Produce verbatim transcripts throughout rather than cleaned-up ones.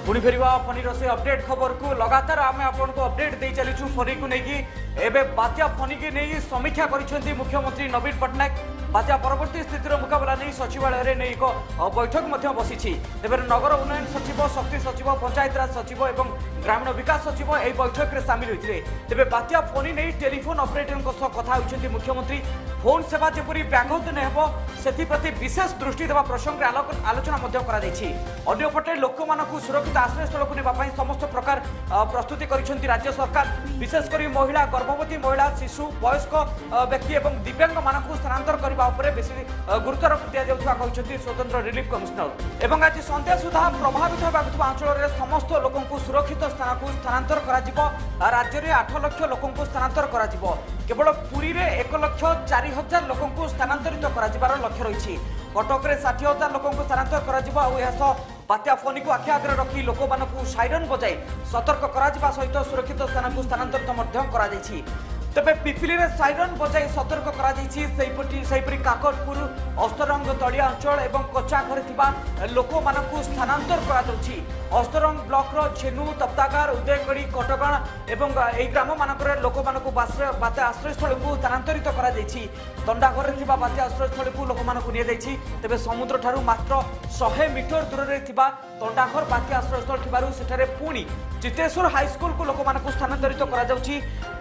पुणी फेरवा फनीर से अपडेट खबर को लगातार आम आपको अपडेट दे चलीचु फनी को लेकिन एवं बात्या फनी की नहीं समीक्षा कर मुख्यमंत्री नवीन पट्टनायक बात्या परवर्ती स्थितिर मुकाबला नहीं सचिवालय में एक बैठक बसी तेज नगर उन्नयन सचिव शक्ति सचिव पंचायतराज सचिव और ग्रामीण विकास सचिव यह बैठक में सामिल होते तेज बात्या फनी नहीं टेलीफोन ऑपरेटर कथा होती मुख्यमंत्री फोन सेवा जपरी व्याघत नहीं हो से विशेष दृष्टि देवा प्रसंग आलोचना अंपटे लोक मानक सुरक्षित आश्रय स्थल को नापी समस्त प्रकार प्रस्तुति कर राज्य सरकार विशेषकर महिला गर्भवती महिला शिशु वयस्क व्यक्ति और दिव्यांग मानक स्थानांतर करने बेसी गुरुत्व दिया स्वतंत्र रिलीफ कमिशनर एवं आज संध्या सुधा प्रभावित होगा अंचल समस्त लोक सुरक्षित स्थान को स्थानांतर कर राज्य में आठ लक्ष लोक स्थानांतर कर केवल पुरी में एक लक्ष चार हजार लोक स्थानांतरित कर लक्ष्य रही कटक में षाठी हजार लोक स्थानांतर कर बात्या फनी को आखि आगे रखी लोक मानक साइरन बजाई सतर्क करा सहित सुरक्षित स्थान को स्थानांतरित करा तेबे पिपिली में साइरन बजाई सतर्क करा काकटपुर अस्तरंग तड़िया अंचल और कच्चा घर लोक मानक स्थानांतर कर अस्तरंग ब्लॉक छेनु तप्तागार उदयगढ़ी कटगाण एवं यही ग्राम मानक लोक मानक बात्या आश्रयस्थल को स्थानांतरित कर तंडाघर बात्या आश्रयस्थल को लोक मानक तेज समुद्र ठारू मात्र सौ मीटर दूर में तंडाघर बात्या आश्रयस्थल सेठारे पुणी चितेश्वर हाईस्कल को लोक मानक स्थानांतरित कर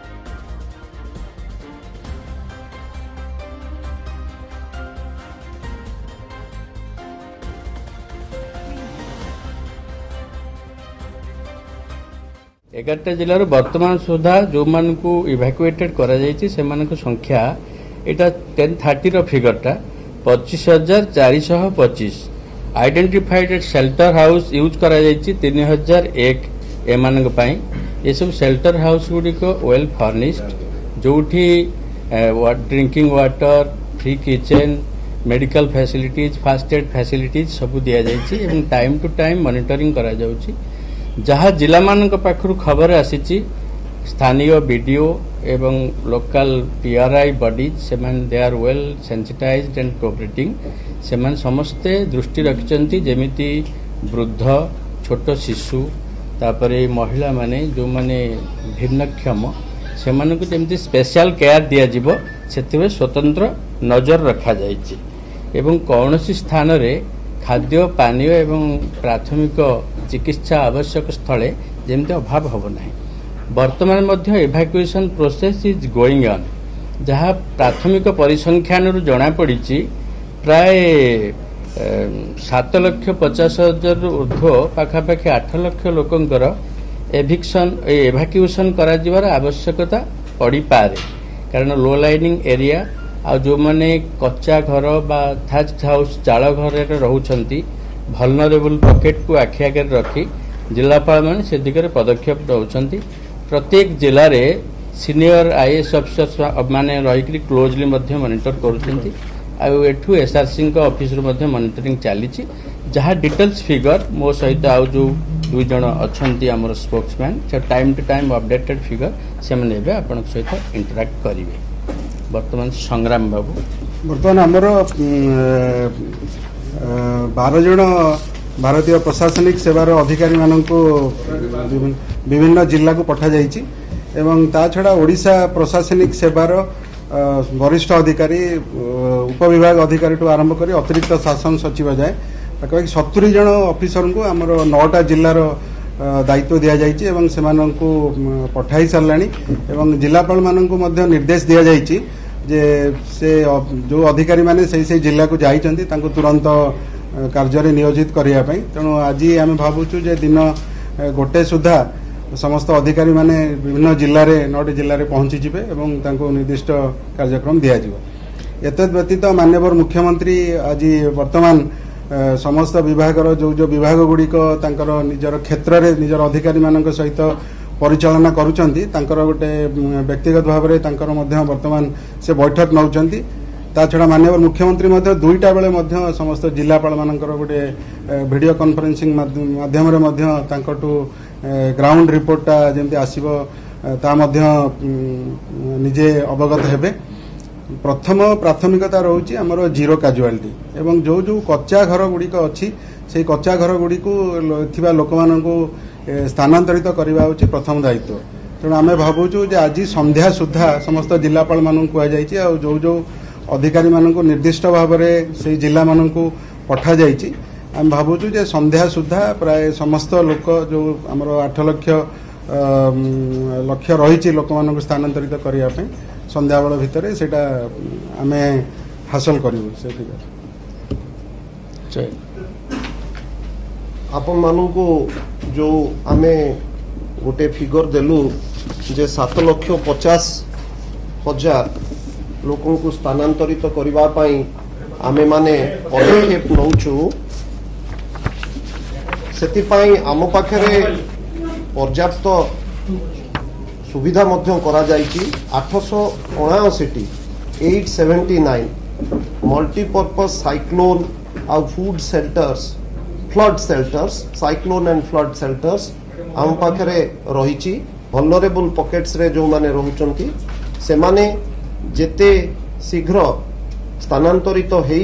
एगारटा जिलार वर्तमान सुधा जो मान को इवाकुएटेड करा जायछि से मान को संख्या एटा टेन थर्टी रो फिगरटा पच्चीस हजार चार सौ पच्चीस आइडेंटिफाइड शेल्टर हाउस यूज करा जायछि तीन हजार एक एमान पई ये सब शेल्टर हाउस गुडी को वेल फर्निश्ड जोठी drinking water free kitchen medical facilities first aid facilities सब दिया जायछि एवं टाइम टू टाइम मॉनिटरिंग करा जाउछि जहाँ जिला मान पाखु खबर आसी स्थानीय बीडीओ एवं लोकल पीआरआई बॉडीज से they are well sensitised and cooperating से समस्ते दृष्टि रखिंट जमीती वृद्ध छोट शिशु तापरे महिला माने जो माने भिन्नक्षम से जमी स्पेशल केयर दिज्व से स्वतंत्र नजर रखा जायछि एवं कौन सी स्थान रे खाद्य पानीय एवं प्राथमिक चिकित्सा आवश्यक स्थले जमती अभाव हम ना बर्तमान evacuation process is going on जहाँ प्राथमिक परिसंख्यान जना पड़ी प्राय सात लक्ष पचास हजार ऊर्ध्व पाखापाखि आठ लक्ष लोकंकर एभिक्शन एवाकुएशन कर आवश्यकता पड़ पारे कारण लो लाइनिंग एरिया आ जो माने कच्चा घर बा थाच हाउस चाल घर रोचंती भलनरेबल पॉकेट को आखि आगे रखी जिलापाल मान से दिगरे पदक्षेप दौरान प्रत्येक जिले में सीनियर आईएएस ऑफिसर माने रही क्लोजली मॉनिटर करूँ एसआरसी ऑफिस मॉनिटरिंग चली जहाँ डिटेल्स फिगर मो सहित आउ जो दुई जन अच्छा आम स्पोक्समैन से time to time updated figure से आपण सहित इंटराक्ट करेंगे। वर्तमान संग्राम बाबू बर्तमान आमर बारह जन भारतीय प्रशासनिक सेवार अधिकारी मानक विभिन्न जिला को पठा जाइछि एवं ता छड़ा ओडिशा प्रशासनिक सेवार वरिष्ठ अधिकारी उपविभाग अधिकारी ठू आरंभ कर अतिरिक्त शासन सचिव जाए पाखापाखि सत्तरी जन ऑफिसर को आमर नौटा जिलार दायित्व दि जाइछि एवं सेमानंकु पठाई सरलाणी एवं जिलापाल मानंकु मध्य निर्देश दिया जाइछि जे से जो अधिकारी माने सही सही जिला को जाइछन्ति तांको तुरंत कार्य रे नियोजित करिया पई तेणु आज आम भावुछु जे दिन गोटे सुधा समस्त अधिकारी माने विभिन्न जिल्ला रे नौटी जिल्ला रे पहुंची जिबे एवं तांको निर्दिष्ट कार्यक्रम दिया जिवो एतद व्यतीत माननीय मुख्यमंत्री आज वर्तमान समस्त विभाग जो जो विभाग गुड़िक निजर क्षेत्र में निजर अधिकारी मान सहित परिचालना करुँच गोटे व्यक्तिगत भाव में वर्तमान से बैठक नौकरी ता छड़ा माननीय मुख्यमंत्री दुईटा बेले समस्त जिलापाल मान गोटे वीडियो कॉन्फ्रेंसिंग माध्यम ग्राउंड रिपोर्टा जमी आसो ता निजे अवगत हेबे प्रथम प्राथमिकता रोचे आमर जीरो काजुआलिटी एवं जो जो कच्चा घर गुड़िक अच्छी से कच्चा घर गुड़ी को थिबा लोक माननकु स्थानांतरित करबा होची प्रथम दायित्व। तेणु आम भावुचु जे आज संध्या सुधा समस्त जिलापाल मानू कहुई आ जो जो अधिकारी मानू निर्दिष्ट भाव में से जिला मानू पठा जाइए आम भावुचु जे संध्या सुधा प्राय समस्त लोक जो आमर आठ लक्ष लक्ष्य रही लोक मानू स्थानांतरित करने संध्या बेल भितर से आम हासिल करूँ से फिगर आपण मानू जो आमे गोटे फिगर देलु जे सात लक्ष पचास हजार लोकों को स्थानांतरित करबा पई आमे माने पदक्षेप नौचु सेति पई आम पाखरे पर्याप्त सुविधा मध्य करा जाइछि आठ सौ उनासी आठ सौ उन्यासी मल्टीपर्पज साइक्लोन आ food shelters flood shelters cyclone and flood shelters आम पाखरे रही वल्नरेबल पॉकेट्स रे जो माने रहउचंती से माने जेते शीघ्र स्थानांतरित हेई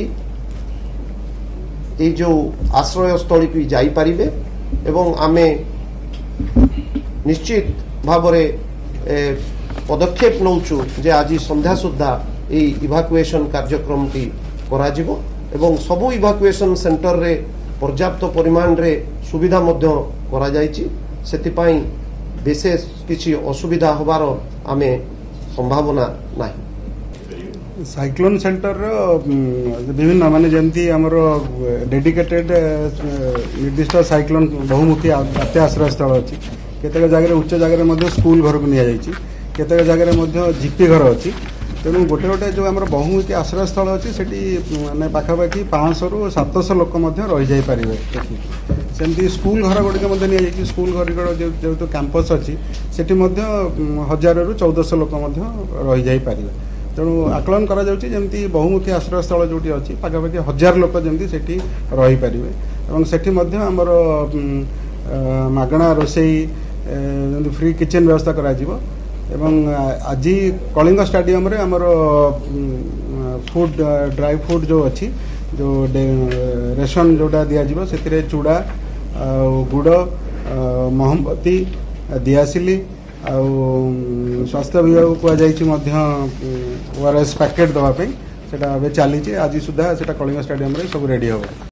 ए जो आश्रय स्थली की जाई परिबे एवं आमे निश्चित भावरे पदक्षेप नौचु जे आज संध्या सुधा ए इवाकुएशन कार्यक्रम टी कराजिबो एवं सबु इवाकुएशन सेंटर रे पर्याप्त परिमाण रे सुविधा मध्य करा जाइछि सेतिपाई विशेष किछि असुविधा होबार आमे संभावना नाही। साइक्लोन सेंटर विभिन्न माने जमती हमर डेडिकेटेड निर्दिष्ट साइक्लोन बहुमुखी बात्या आश्रय स्थल अछि केतेक जगह उच्च जगह मध्ये स्कूल घर को निया जाइछि केतेक जगह मध्ये जीपी घर अछि तेणु गोटे गोटे जो आम बहुमुखी आश्रय स्थल अच्छी से मैंने पाखापाखि पाँच सौ रु सात सौ लोक रही जापारे सेमती स्कूल घर गुड़िक नि स्कूल घर जो कैंपस अच्छी से हजार रु चौदह सौ लोक रही जापारे तेणु आकलन करमती बहुमुखी आश्रय स्थल जो अच्छी पाखापाखि हजार लोक जमी से रही पारे से आमर मागणा रोसई फ्री किचेन व्यवस्था करा एवं आज कलिंग स्टेडियम रे हमर फूड ड्राई फूड जो अच्छी जो रेशन जोटा दि जाव से चूड़ा गुड़ मोहम्बती दियासिली आ स्वास्थ्य विभाग कहुई ओआरएस पैकेट दवाई से चली आज सुधा से कलिंग स्टेडियम रे सब रेडी हो।